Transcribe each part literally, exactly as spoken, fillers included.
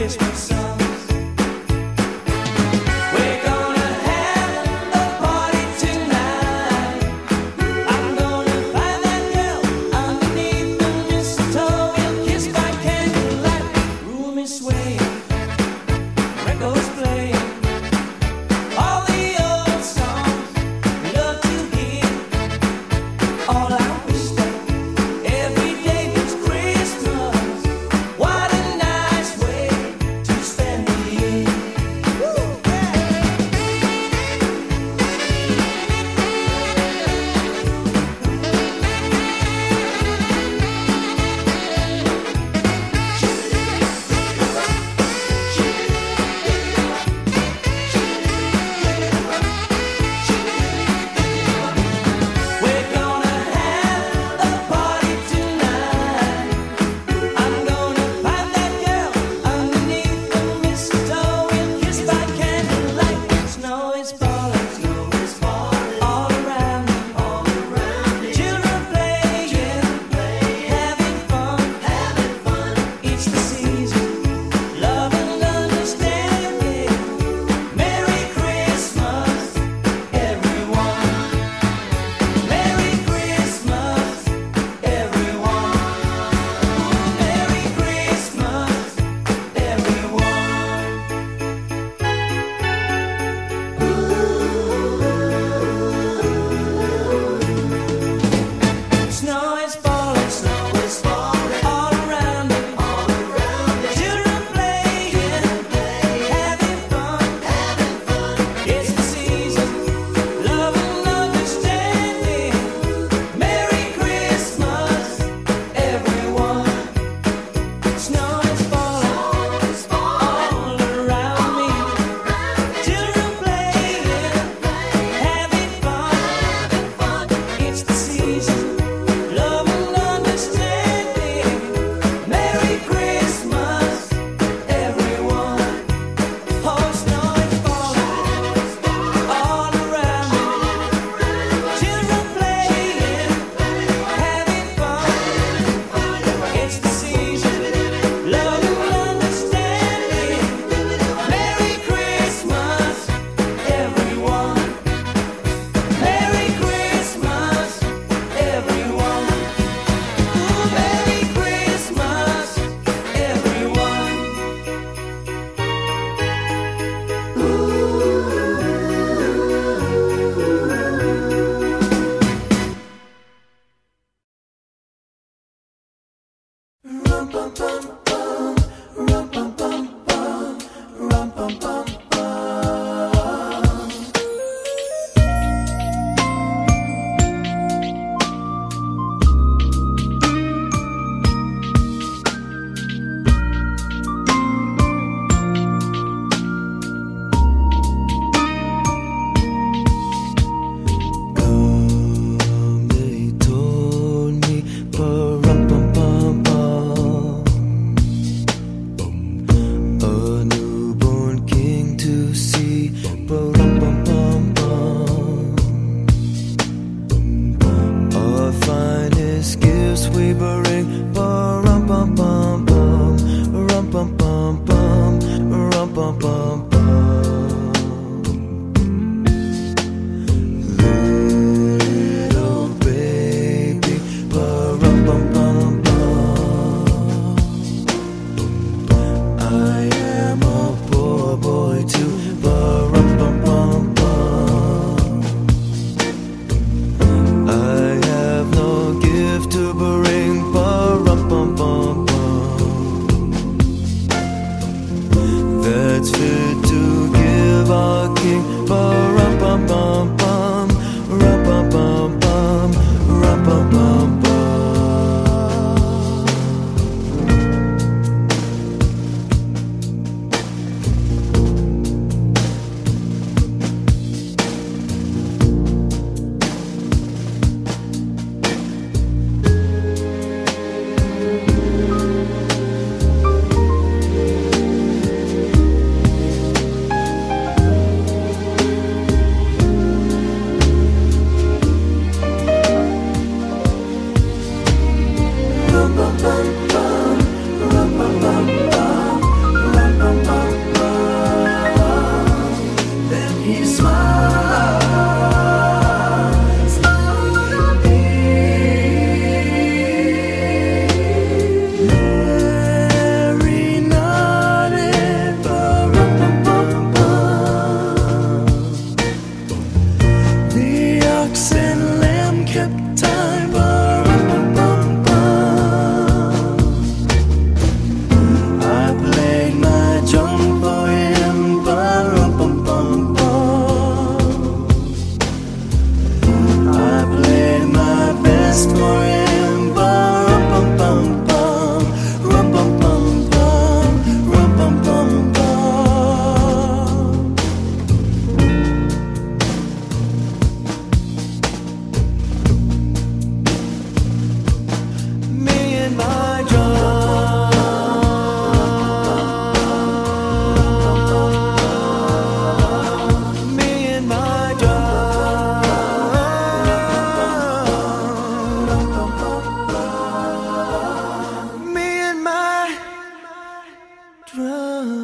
That's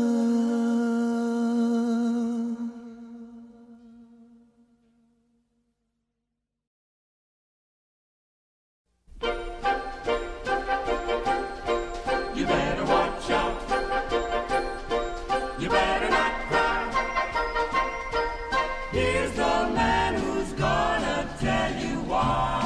You better watch out. You better not cry. Here's the man who's gonna tell you why.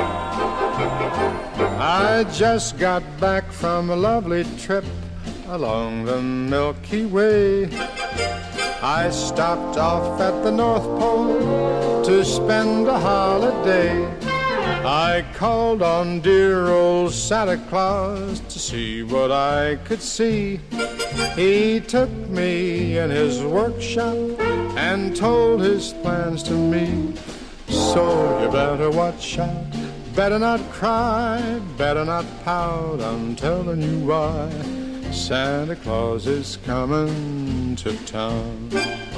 I just got back from a lovely trip along the Milky Way. I stopped off at the North Pole to spend a holiday. I called on dear old Santa Claus to see what I could see. He took me in his workshop and told his plans to me. So you better watch out, better not cry, better not pout, I'm telling you why. Santa Claus is coming to town.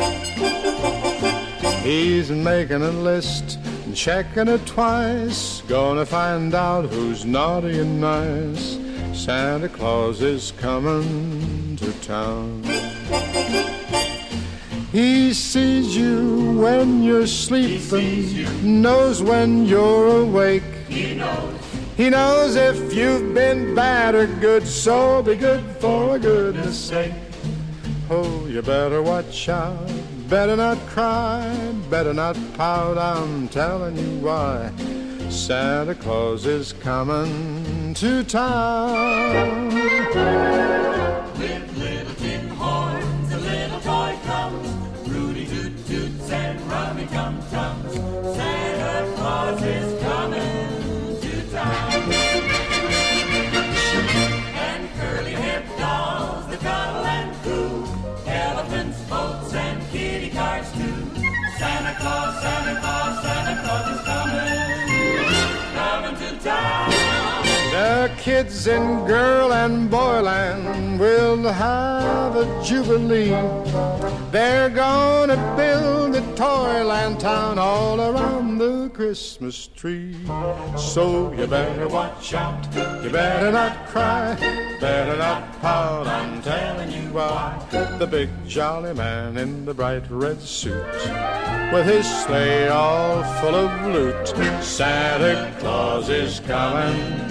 He's making a list and checking it twice, gonna find out who's naughty and nice. Santa Claus is coming to town. He sees you when you're sleeping, you. knows when you're awake. He knows. He knows if you've been bad or good, so be good for goodness sake. Oh, you better watch out, better not cry, better not pout, I'm telling you why. Santa Claus is coming to town. With little tin horns and little toy drums, Rudy toot toots and rummy tum tums, Santa Claus is coming to town. And curly haired dolls that cuddle and coo, elephants, boats, and kitty cars too. Santa Claus, Santa Claus, Santa Claus is coming, coming to town. The kids in girl and boyland will have a jubilee. They're gonna build a toyland town all around the Christmas tree. So you better watch out, you better not cry, better not pout, I'm telling you why. The big jolly man in the bright red suit, with his sleigh all full of loot, Santa Claus is coming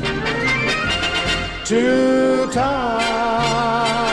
to town.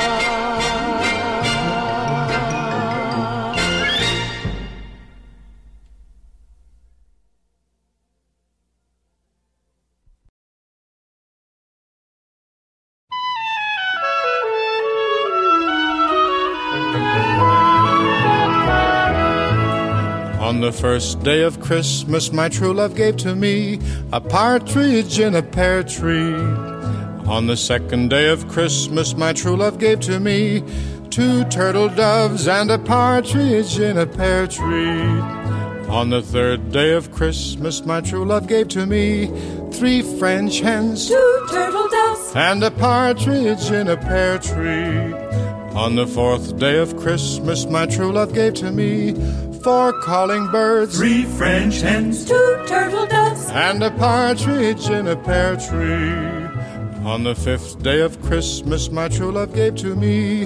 On the first day of Christmas, my true love gave to me a partridge in a pear tree. On the second day of Christmas, my true love gave to me two turtle doves and a partridge in a pear tree. On the third day of Christmas, my true love gave to me three French hens, two turtle doves, and a partridge in a pear tree. On the fourth day of Christmas, my true love gave to me four calling birds, three French hens, two turtle doves, and a partridge in a pear tree. On the fifth day of Christmas, my true love gave to me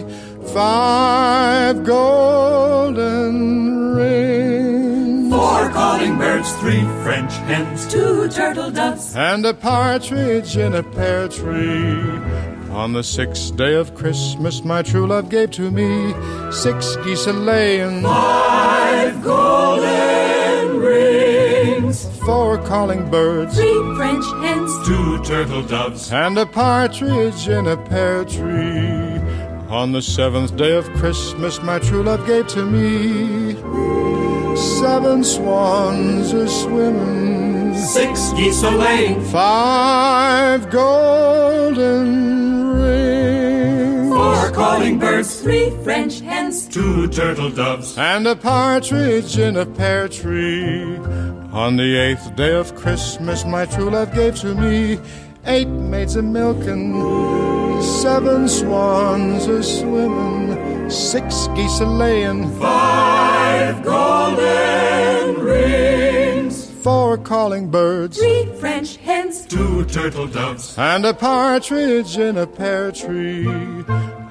five golden rings, four calling birds, three French hens, two turtle doves, and a partridge in a pear tree. On the sixth day of Christmas, my true love gave to me six geese a-laying, five golden rings, four calling birds, three French hens, two turtle doves, and a partridge in a pear tree. On the seventh day of Christmas, my true love gave to me seven swans a-swimming, six geese a-laying, five golden rings, four calling birds, three French hens, two turtle doves, and a partridge in a pear tree. On the eighth day of Christmas, my true love gave to me eight maids a-milking, seven swans a-swimming, six geese a-laying, five golden rings, four calling birds, three French hens, two turtle doves, and a partridge in a pear tree.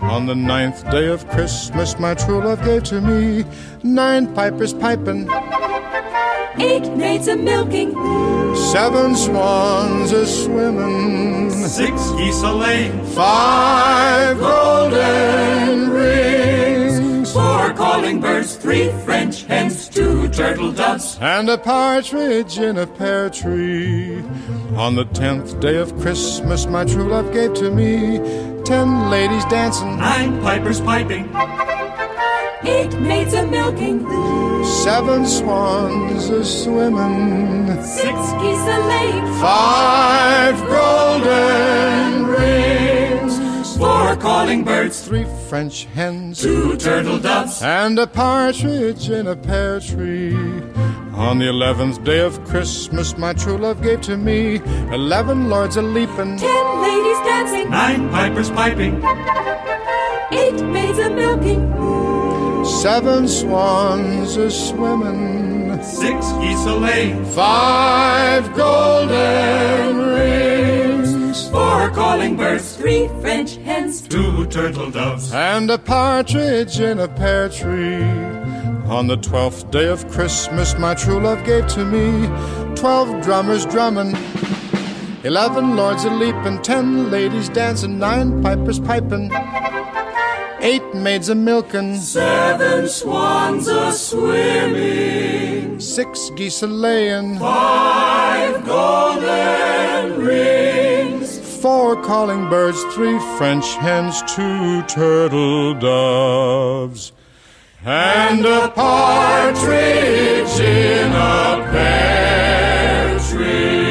On the ninth day of Christmas, my true love gave to me nine pipers piping, eight maids a milking, seven swans a swimming, Six geese a laying, five golden rings, four calling birds, three French hens, two turtle doves, and a partridge in a pear tree. On the tenth day of Christmas, my true love gave to me ten ladies dancing, nine pipers piping, eight maids a milking, seven swans a swimming, six geese a laying, five golden rings, four calling birds, three French hens, two turtle doves, and a partridge in a pear tree. On the eleventh day of Christmas, my true love gave to me eleven lords a leaping, ten ladies dancing, nine pipers piping, eight maids a milking, seven swans a swimming, six geese a laying, five golden rings, four calling birds, three French hens, two turtle doves, and a partridge in a pear tree. On the twelfth day of Christmas, my true love gave to me twelve drummers drumming, eleven lords a leaping, ten ladies dancing, nine pipers piping, eight maids a milking, seven swans a swimming, six geese a laying, five golden rings, four calling birds, three French hens, two turtle doves, and a partridge in a pear tree.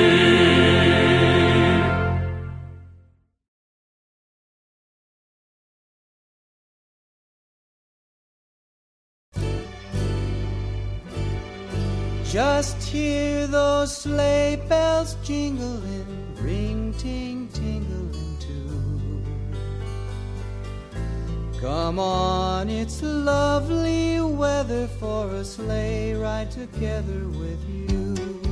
Just hear those sleigh bells jingling, ring, ting, tingling too. Come on, it's lovely weather for a sleigh ride together with you.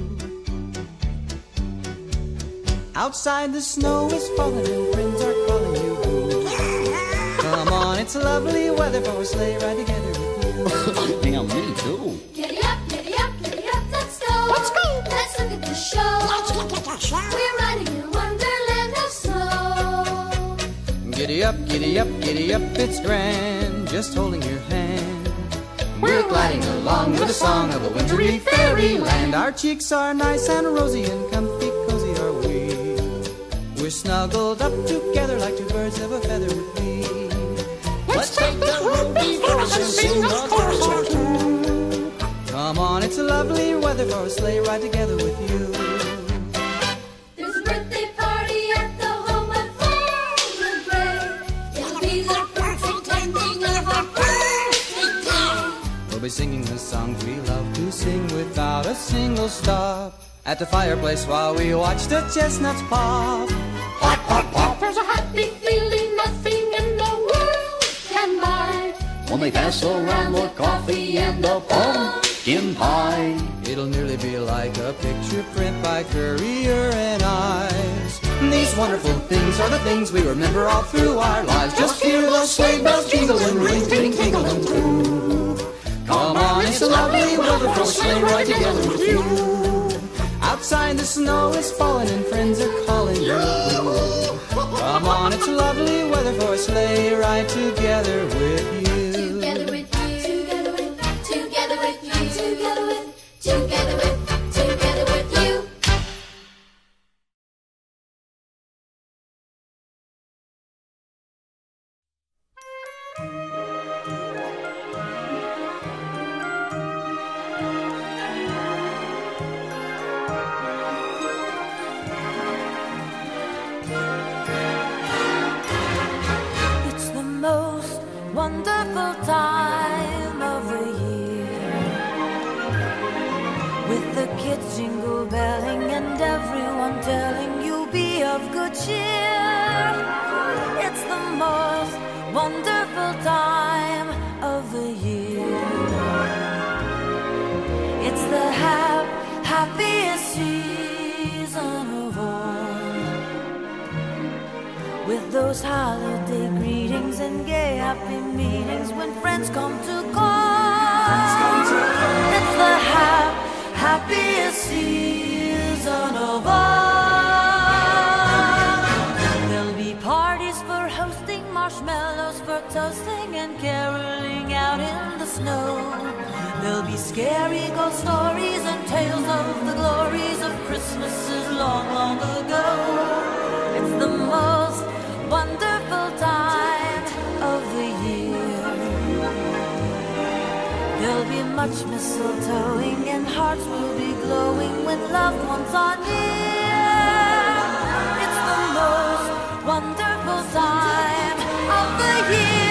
Outside the snow is falling and friends are calling you home. Come on, it's lovely weather for a sleigh ride together with you. Hang on, me too. Giddy up, giddy up, giddy up, let's go. Let's go. Let's look at the show. Let's look at the show. We're riding in a wonderland of snow. Giddy up, giddy up, giddy up, it's grand, just holding your hand. We're gliding along with the song of a wintry fairyland. Our cheeks are nice and rosy and comfy, cozy are we. We're snuggled up together like two birds of a feather would be. Let's take the road before us and sing a chorus or two. Come on, it's a lovely weather for a sleigh ride together with you. There's a birthday party at the home of Farmer Gray. It'll be the perfect ending of our perfect day. We'll be singing the songs we love to sing without a single stop. At the fireplace while we watch the chestnuts pop. Pop, pop, pop. There's a happy feeling nothing in the world can buy. When they pass around more coffee and a pumpkin pie. It'll nearly be like a picture print by Currier and Ives. These wonderful things are the things we remember all through our lives. Just hear those sleigh bells jingle and ring, ting, tingle and too. Come on, it's a lovely weather for a sleigh ride together with you. Outside the snow is falling and friends are calling you. Come on, it's lovely weather for a sleigh ride together with you. Together with you, together with, together with you, together with, together with, together with you. It's the most wonderful time of the year, with the kids jingle belling and everyone telling you be of good cheer. It's the most wonderful time of the year. It's the hap happiest season of all, with the those holiday greetings and gay happy meetings when friends come to call. It's the ha- happiest season of all. There'll be parties for hosting, marshmallows for toasting, and caroling out in the snow. There'll be scary ghost stories and tales of the glories of Christmases long, long ago. It's the most wonderful time of the year. There'll be much mistletoeing and hearts will be glowing when loved ones are near. It's the most wonderful time of the year.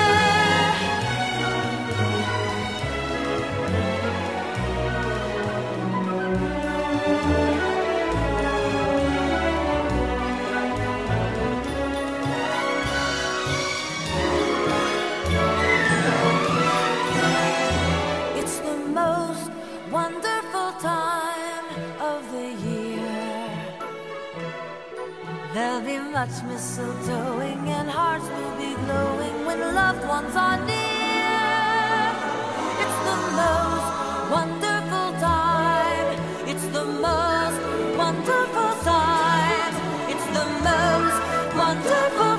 There'll be much mistletoeing and hearts will be glowing when loved ones are near. It's the most wonderful time. It's the most wonderful time. It's the most wonderful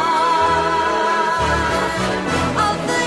time of the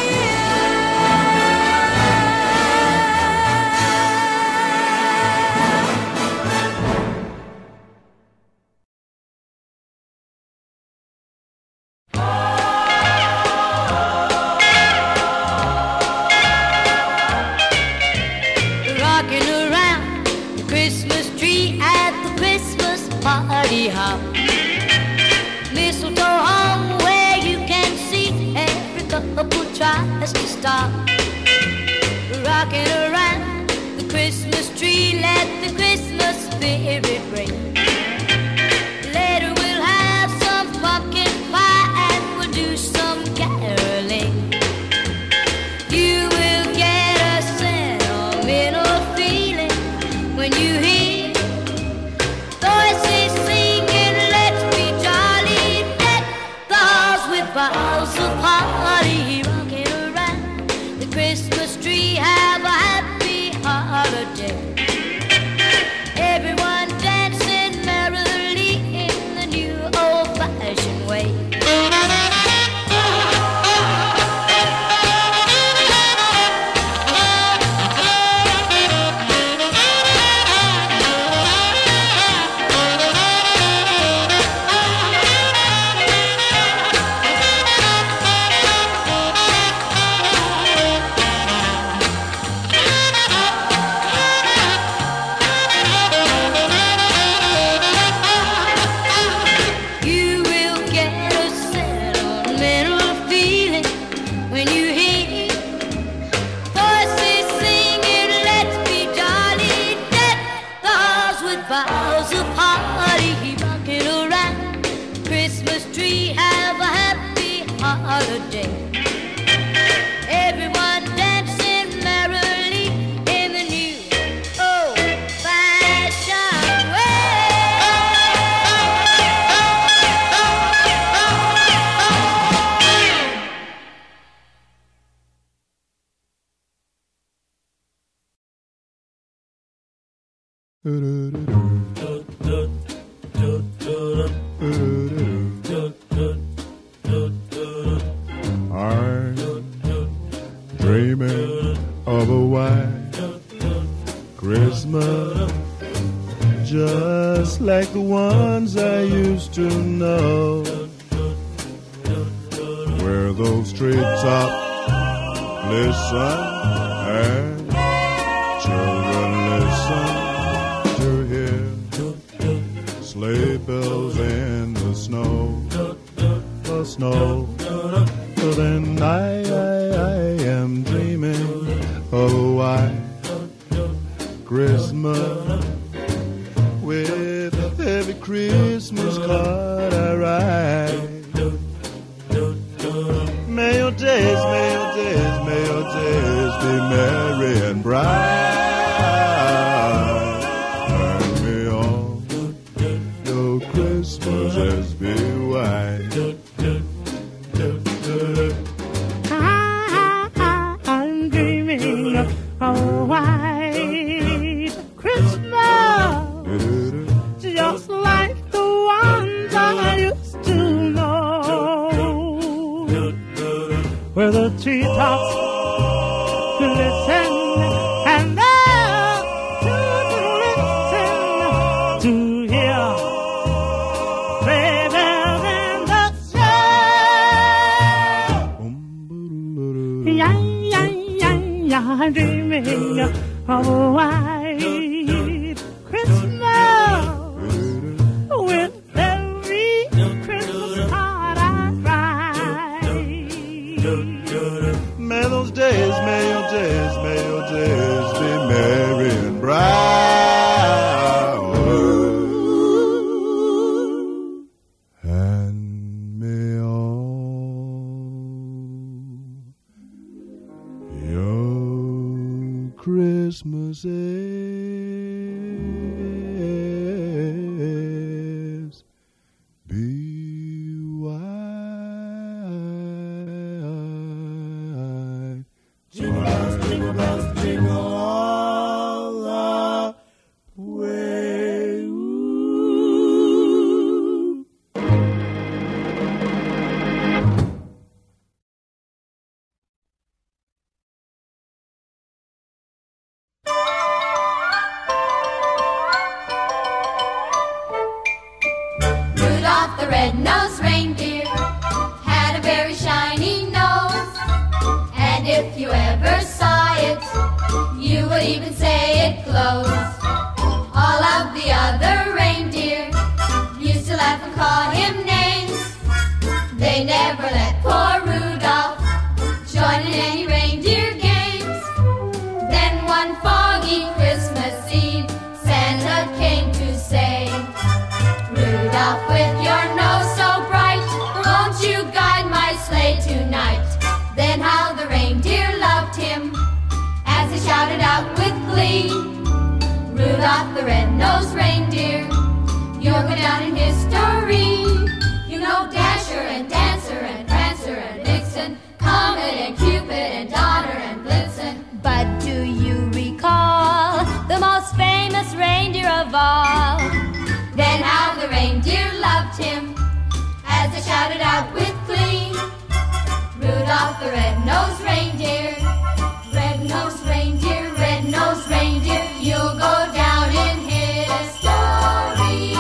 party hop. Mistletoe hung where you can see every couple tries to stop. Rocking around the Christmas tree, let the Christmas spirit ring. Later we'll have some pumpkin pie and we'll do some caroling. You will get a sentimental feeling when you hear boughs of holly rocking around the Christmas tree. Have a happy holiday. Everyone dancing merrily in the new old-fashioned way. Boughs of holly rocking around the Christmas tree. Have a happy holiday. Everyone dancing merrily in the new old-fashioned I'm dreaming of a white Christmas, just like the ones I used to know, where those treetops listen and children listen to hear sleigh bells in the snow, the snow. So then I, I, I am dreaming of a white Christmas, with every Christmas card I write. May your days, may your days, may your days be merry and bright. And may all your Christmases be white. where the treetops listen and there to listen to hear babies in the snow. Yeah, yeah, yeah, yeah, dreaming of a white Christmas with every Christmas card I write. May those days, may your days, may your days be merry and bright. And may all your Christmases be white. Jingle bells, jingle bells, jingle all the way. Ooh. Rudolph the red-nosed reindeer had a very shiny nose, and if you ever saw it, you would even say it glows. All of the other reindeer used to laugh and call him names. They never let poor Rudolph join in any reindeer games. Then one foggy Christmas Eve, Santa came to say, Rudolph, with your nose so bright, won't you guide my sleigh tonight? Then how the reindeer loved him as he shouted out with glee, Rudolph the red-nosed reindeer, you'll go down in history. You know Dasher and Dancer and Prancer and Vixen, Comet and Cupid and Donner and Blitzen. But do you recall the most famous reindeer of all? Then how the reindeer loved him as they shouted out with glee, Rudolph the red-nosed reindeer, red-nosed reindeer, red-nosed reindeer, you'll go down in history.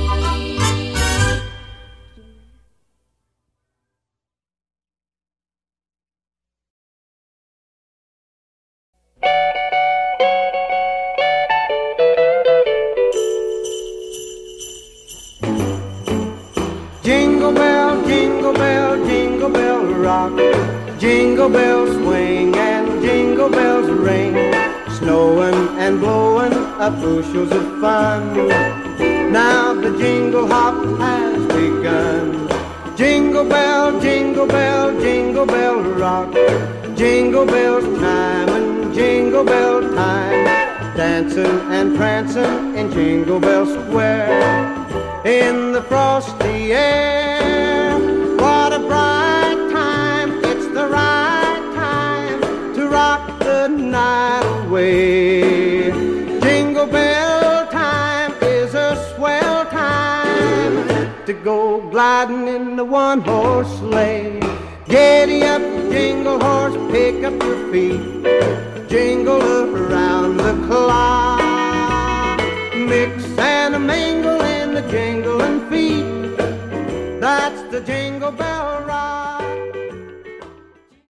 Jingle bell, jingle bell, jingle bell rock. Jingle bells swing and jingle bells ring. Snowing and blowing up bushels of fun. Now the jingle hop has begun. Jingle bell, jingle bell, jingle bell rock. Jingle bells chime and jingle bell time. Dancing and prancing in Jingle Bell Square. In the frosty air, what a bright time. It's the right time to rock the night away. Jingle bell time is a swell time to go gliding in the one-horse sleigh. Giddy up, jingle horse, pick up your feet. Jingle around the clock. Mix and a mingle in the jingling feet. That's the Jingle Bell Rock.